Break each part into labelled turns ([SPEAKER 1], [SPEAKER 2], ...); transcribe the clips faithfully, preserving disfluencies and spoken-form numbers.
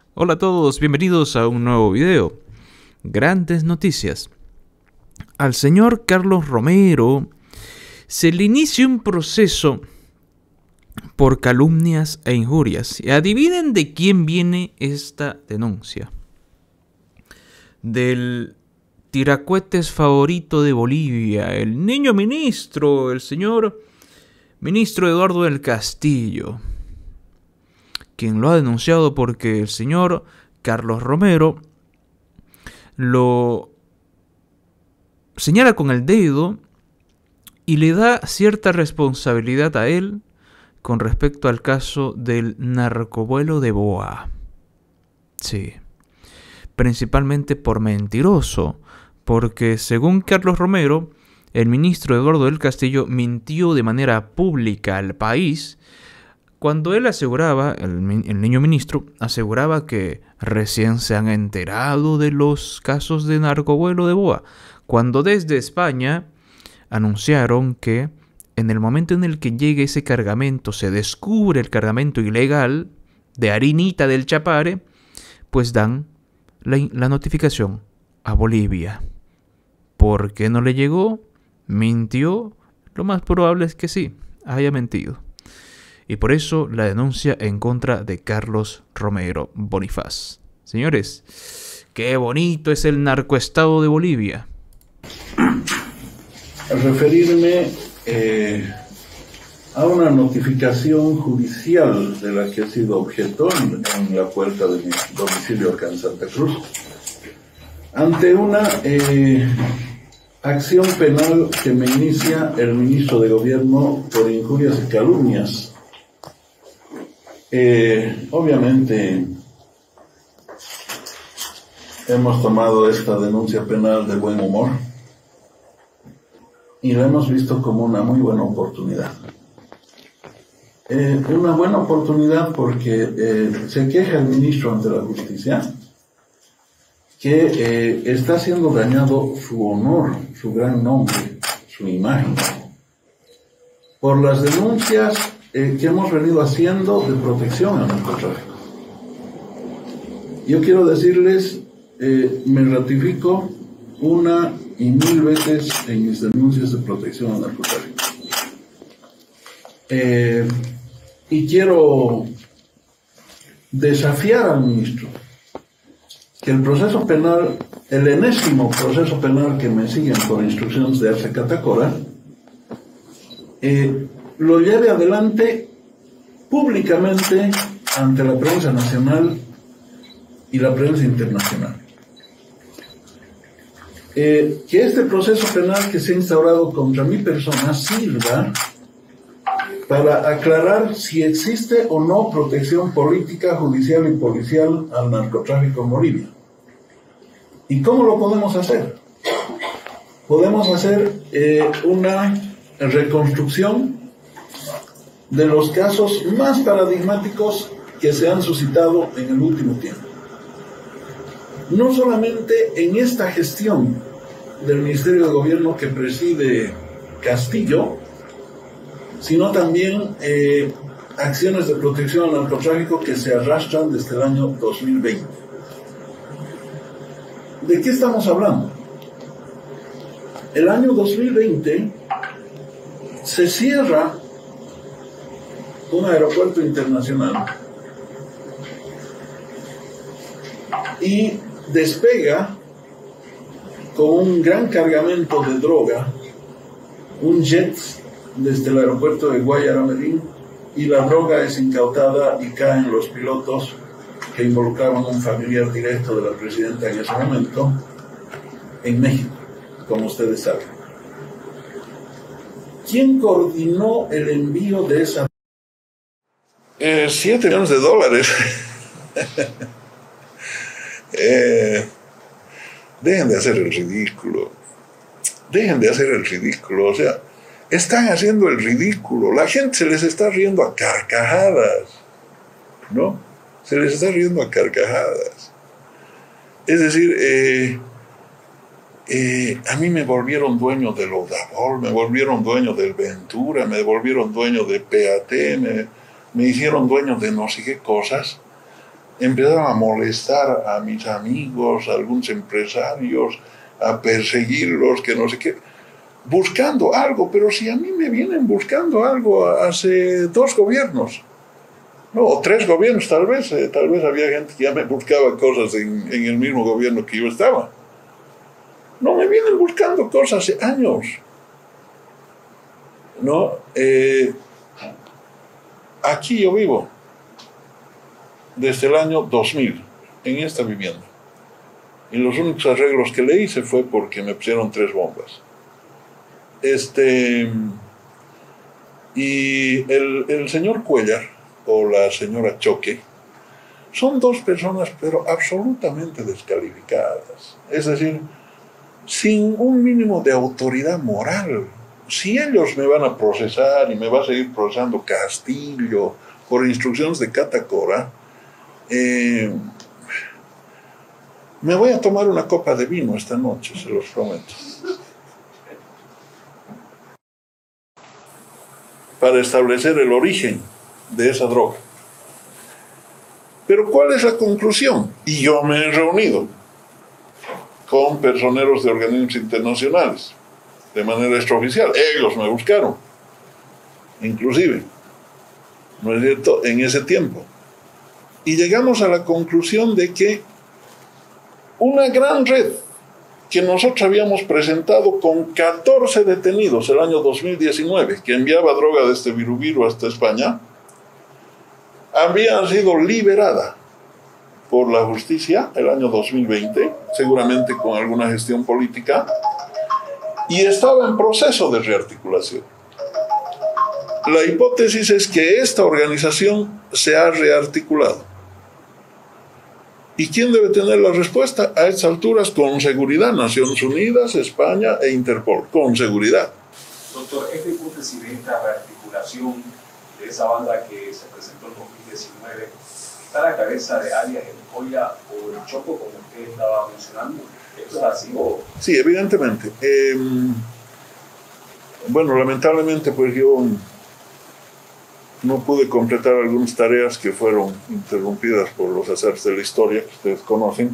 [SPEAKER 1] Hola a todos, bienvenidos a un nuevo video. Grandes noticias. Al señor Carlos Romero se le inicia un proceso por calumnias e injurias. Y adivinen de quién viene esta denuncia. Del tiracuetes favorito de Bolivia, el niño ministro, el señor ministro Eduardo del Castillo, quien lo ha denunciado porque el señor Carlos Romero lo señala con el dedo y le da cierta responsabilidad a él con respecto al caso del narcovuelo de Boa. Sí, principalmente por mentiroso, porque según Carlos Romero, el ministro Eduardo del Castillo mintió de manera pública al país cuando él aseguraba, el, el niño ministro, aseguraba que recién se han enterado de los casos de narcovuelo de Boa, cuando desde España anunciaron que en el momento en el que llegue ese cargamento, se descubre el cargamento ilegal de harinita del Chapare, pues dan la, la notificación a Bolivia. ¿Por qué no le llegó? ¿Mintió? Lo más probable es que sí, haya mentido. Y por eso la denuncia en contra de Carlos Romero Bonifaz. Señores, qué bonito es el narcoestado de Bolivia.
[SPEAKER 2] Al referirme eh, a una notificación judicial de la que he sido objeto en, en la puerta de mi domicilio acá en Santa Cruz, ante una eh, acción penal que me inicia el ministro de Gobierno por injurias y calumnias. Eh, obviamente hemos tomado esta denuncia penal de buen humor y la hemos visto como una muy buena oportunidad. Eh, una buena oportunidad porque eh, se queja el ministro ante la justicia que eh, está siendo dañado su honor, su gran nombre, su imagen, por las denuncias Eh, que hemos venido haciendo de protección al narcotráfico. Yo quiero decirles, eh, me ratifico una y mil veces en mis denuncias de protección al narcotráfico. Eh, y quiero desafiar al ministro que el proceso penal, el enésimo proceso penal que me siguen por instrucciones de Arce Catacora, eh, lo lleve adelante públicamente ante la prensa nacional y la prensa internacional. Eh, que este proceso penal que se ha instaurado contra mi persona sirva para aclarar si existe o no protección política, judicial y policial al narcotráfico en Bolivia. ¿Y cómo lo podemos hacer? Podemos hacer eh, una reconstrucción de los casos más paradigmáticos que se han suscitado en el último tiempo. No solamente en esta gestión del Ministerio de Gobierno que preside Castillo, sino también eh, acciones de protección al narcotráfico que se arrastran desde el año dos mil veinte. ¿De qué estamos hablando? El año dos mil veinte se cierra un aeropuerto internacional y despega con un gran cargamento de droga un jet desde el aeropuerto de Guayara Medellín, y la droga es incautada y caen los pilotos que involucraban a un familiar directo de la presidenta en ese momento en México, como ustedes saben. ¿Quién coordinó el envío de esa Eh, siete millones de dólares. eh, dejen de hacer el ridículo. Dejen de hacer el ridículo. O sea, están haciendo el ridículo. La gente se les está riendo a carcajadas, ¿no? Se les está riendo a carcajadas. Es decir, eh, eh, a mí me volvieron dueño del Odabol, me volvieron dueño del Ventura, me volvieron dueño de P A T, me... me hicieron dueño de no sé qué cosas, empezaron a molestar a mis amigos, a algunos empresarios, a perseguirlos, que no sé qué, buscando algo. Pero si a mí me vienen buscando algo hace dos gobiernos, no, o tres gobiernos tal vez, eh, tal vez había gente que ya me buscaba cosas en, en el mismo gobierno que yo estaba. No, me vienen buscando cosas hace años. ¿No? Eh, aquí yo vivo desde el año dos mil en esta vivienda, y los únicos arreglos que le hice fue porque me pusieron tres bombas. Este, y el, el señor Cuellar o la señora Choque son dos personas pero absolutamente descalificadas, es decir, sin un mínimo de autoridad moral. Si ellos me van a procesar y me va a seguir procesando Castillo por instrucciones de Catacora, eh, me voy a tomar una copa de vino esta noche, se los prometo, para establecer el origen de esa droga. Pero ¿cuál es la conclusión? Y yo me he reunido con personeros de organismos internacionales de manera extraoficial. Ellos me buscaron, inclusive, ¿no es cierto?, en ese tiempo. Y llegamos a la conclusión de que una gran red que nosotros habíamos presentado con catorce detenidos el año dos mil diecinueve, que enviaba droga desde Virubiru hasta España, había sido liberada por la justicia el año dos mil veinte, seguramente con alguna gestión política, y estaba en proceso de rearticulación. La hipótesis es que esta organización se ha rearticulado. ¿Y quién debe tener la respuesta? A estas alturas, con seguridad, Naciones Unidas, España e Interpol, con seguridad.
[SPEAKER 3] Doctor, esta hipótesis de esta rearticulación de esa banda que se presentó en dos mil diecinueve, ¿está a la cabeza de alias El Colla o El Choco, como usted estaba mencionando? ¿Esto es así o...?
[SPEAKER 2] Sí, evidentemente. Eh, bueno, lamentablemente, pues yo no pude completar algunas tareas que fueron interrumpidas por los azares de la historia que ustedes conocen.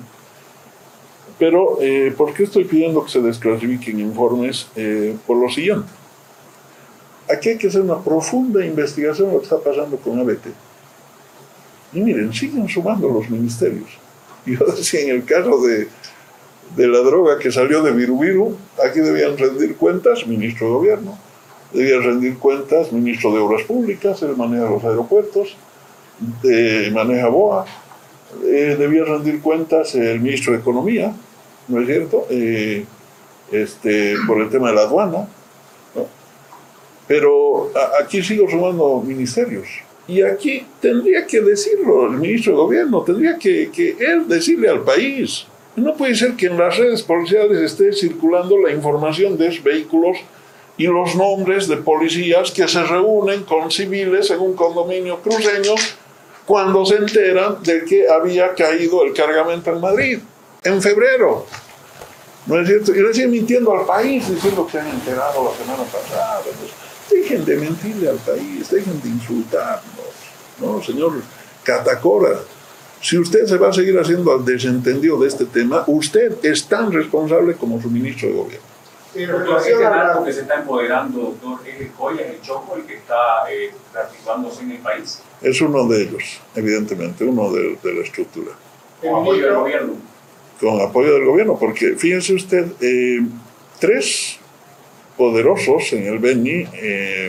[SPEAKER 2] Pero, eh, ¿por qué estoy pidiendo que se desclasifiquen informes? Eh, por lo siguiente. Aquí hay que hacer una profunda investigación de lo que está pasando con A B T. Y miren, siguen sumando los ministerios. Yo decía, en el caso de, de la droga que salió de Virubiru, aquí debían rendir cuentas ministro de Gobierno, debía rendir cuentas ministro de Obras Públicas, él maneja los aeropuertos, eh, maneja B O A, eh, debía rendir cuentas el ministro de Economía, ¿no es cierto?, eh, este, por el tema de la aduana, ¿no? Pero a, aquí sigo sumando ministerios. Y aquí tendría que decirlo el ministro de Gobierno, tendría que, que él decirle al país. No puede ser que en las redes policiales esté circulando la información de esos vehículos y los nombres de policías que se reúnen con civiles en un condominio cruceño cuando se enteran de que había caído el cargamento en Madrid, en febrero. ¿No es cierto? Y recién mintiendo al país, diciendo que se han enterado la semana pasada. Pues, dejen de mentirle al país, dejen de insultarnos, ¿no, señor Catacora? Si usted se va a seguir haciendo al desentendido de este tema, usted es tan responsable como su ministro de Gobierno.
[SPEAKER 3] Doctor, este narco que se está empoderando, doctor, ¿es El Colla, es El Choco, el que está eh, reactivándose en el país?
[SPEAKER 2] Es uno de ellos, evidentemente, uno de, de la estructura.
[SPEAKER 3] ¿Con apoyo del gobierno?
[SPEAKER 2] Con apoyo del gobierno, porque fíjense usted, eh, tres poderosos en el Beni, eh,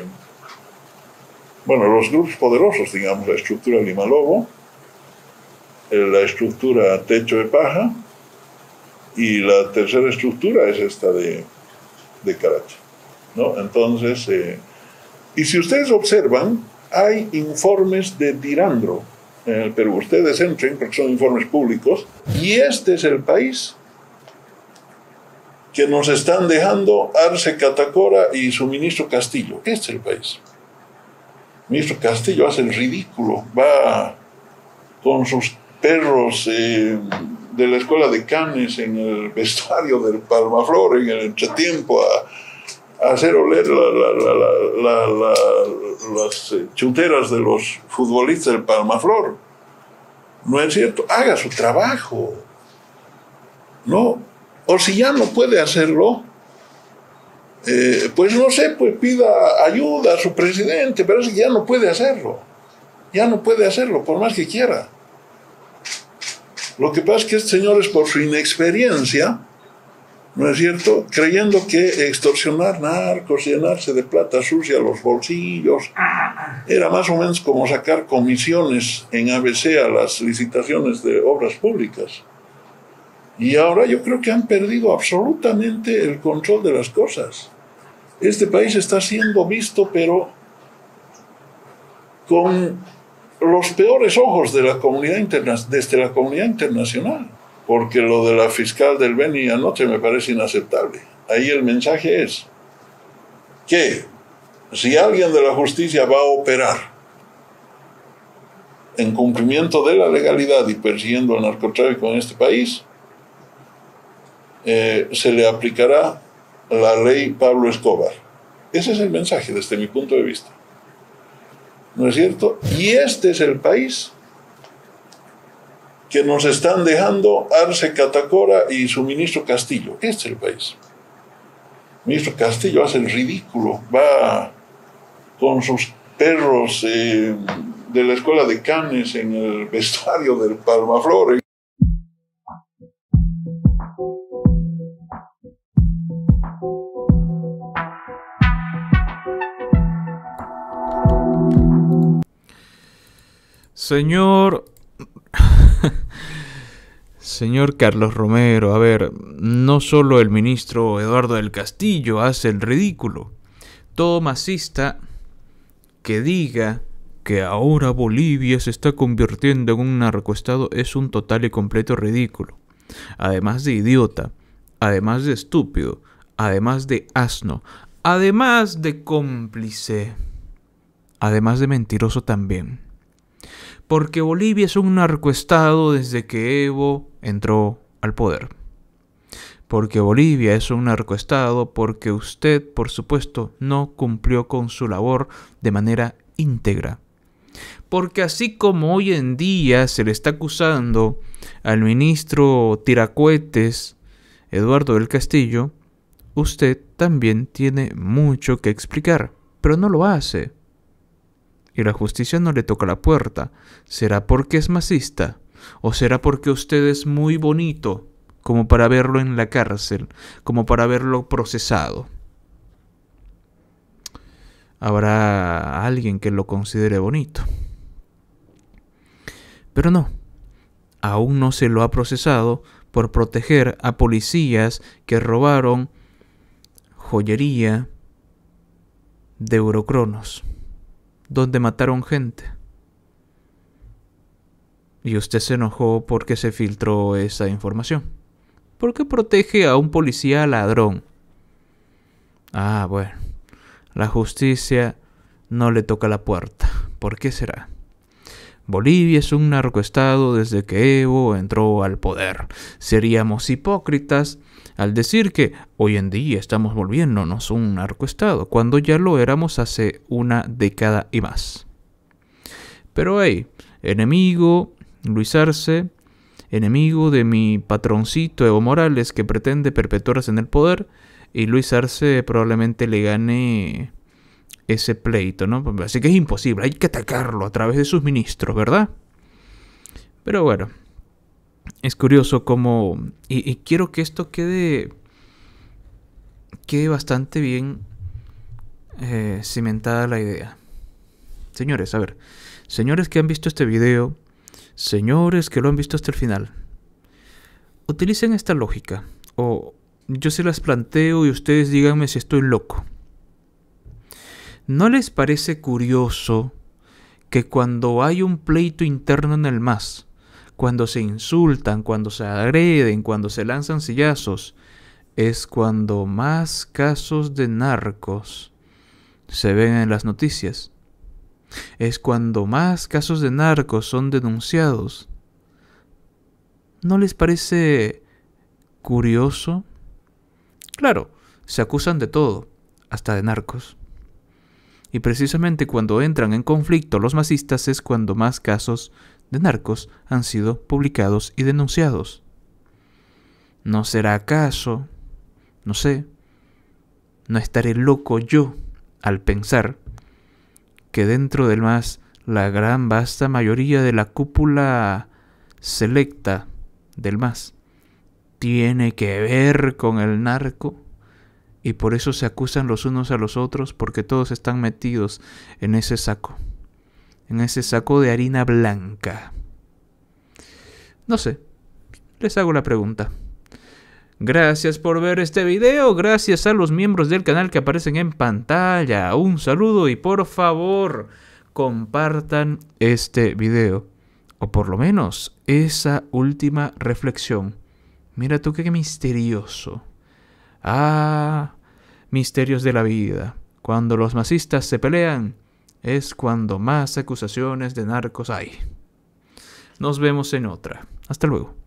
[SPEAKER 2] bueno, los grupos poderosos, digamos, la estructura Lima Lobo, eh, la estructura Techo de Paja, y la tercera estructura es esta de, de Caracha, ¿no? Entonces, eh, y si ustedes observan, hay informes de Dirandro en el Perú. Ustedes entren, porque son informes públicos, y este es el país que nos están dejando Arce Catacora y su ministro Castillo. Este es el país. El ministro Castillo hace el ridículo, va con sus perros eh, de la escuela de Canes en el vestuario del Palmaflor, en el entretiempo, a, a hacer oler la, la, la, la, la, la, las chuteras de los futbolistas del Palmaflor. ¿no es cierto?, haga su trabajo, ¿no? O si ya no puede hacerlo, eh, pues no sé, pues pida ayuda a su presidente, pero es que ya no puede hacerlo, ya no puede hacerlo, por más que quiera. Lo que pasa es que este señor es por su inexperiencia, ¿no es cierto?, creyendo que extorsionar narcos, llenarse de plata sucia los bolsillos, era más o menos como sacar comisiones en A B C a las licitaciones de obras públicas. Y ahora yo creo que han perdido absolutamente el control de las cosas. Este país está siendo visto, pero con los peores ojos de la comunidad interna, desde la comunidad internacional, porque lo de la fiscal del Beni anoche me parece inaceptable. Ahí el mensaje es que si alguien de la justicia va a operar en cumplimiento de la legalidad y persiguiendo el narcotráfico en este país, eh, se le aplicará la ley Pablo Escobar. Ese es el mensaje desde mi punto de vista, ¿no es cierto? Y este es el país que nos están dejando Arce Catacora y su ministro Castillo. Este es el país. El ministro Castillo hace el ridículo, va con sus perros eh, de la escuela de Cannes en el vestuario del Palmaflores.
[SPEAKER 1] Señor... Señor Carlos Romero, a ver, no solo el ministro Eduardo del Castillo hace el ridículo. Todo masista que diga que ahora Bolivia se está convirtiendo en un narcoestado es un total y completo ridículo. Además de idiota, además de estúpido, además de asno, además de cómplice, además de mentiroso también. Porque Bolivia es un narcoestado desde que Evo entró al poder. Porque Bolivia es un narcoestado porque usted, por supuesto, no cumplió con su labor de manera íntegra. Porque así como hoy en día se le está acusando al ministro tiracohetes Eduardo del Castillo, usted también tiene mucho que explicar, pero no lo hace. Y la justicia no le toca la puerta. ¿Será porque es masista? ¿O será porque usted es muy bonito como para verlo en la cárcel, como para verlo procesado? Habrá alguien que lo considere bonito. Pero no, aún no se lo ha procesado por proteger a policías que robaron joyería de Eurocronos, donde mataron gente. Y usted se enojó porque se filtró esa información. ¿Por qué protege a un policía ladrón? Ah, bueno, la justicia no le toca la puerta. ¿Por qué será? Bolivia es un narcoestado desde que Evo entró al poder. Seríamos hipócritas al decir que hoy en día estamos volviéndonos un narcoestado, cuando ya lo éramos hace una década y más. Pero hey, enemigo Luis Arce, enemigo de mi patroncito Evo Morales, que pretende perpetuarse en el poder, y Luis Arce probablemente le gane ese pleito, ¿no? Así que es imposible, hay que atacarlo a través de sus ministros, ¿verdad? Pero bueno, es curioso cómo... Y, y quiero que esto quede... quede bastante bien eh, cimentada la idea. Señores, a ver, señores que han visto este video, señores que lo han visto hasta el final, utilicen esta lógica, o yo se las planteo y ustedes díganme si estoy loco. ¿No les parece curioso que cuando hay un pleito interno en el M A S, cuando se insultan, cuando se agreden, cuando se lanzan sillazos, es cuando más casos de narcos se ven en las noticias? Es cuando más casos de narcos son denunciados. ¿No les parece curioso? Claro, se acusan de todo, hasta de narcos. Y precisamente cuando entran en conflicto los masistas es cuando más casos de narcos han sido publicados y denunciados. ¿No será acaso, no sé, no estaré loco yo al pensar que dentro del M A S la gran vasta mayoría de la cúpula selecta del M A S tiene que ver con el narco y por eso se acusan los unos a los otros porque todos están metidos en ese saco, en ese saco de harina blanca? No sé, les hago la pregunta. Gracias por ver este video, gracias a los miembros del canal que aparecen en pantalla. Un saludo y por favor, compartan este video. O por lo menos esa última reflexión. Mira tú qué misterioso. Ah, misterios de la vida. Cuando los masistas se pelean, es cuando más acusaciones de narcos hay. Nos vemos en otra. Hasta luego.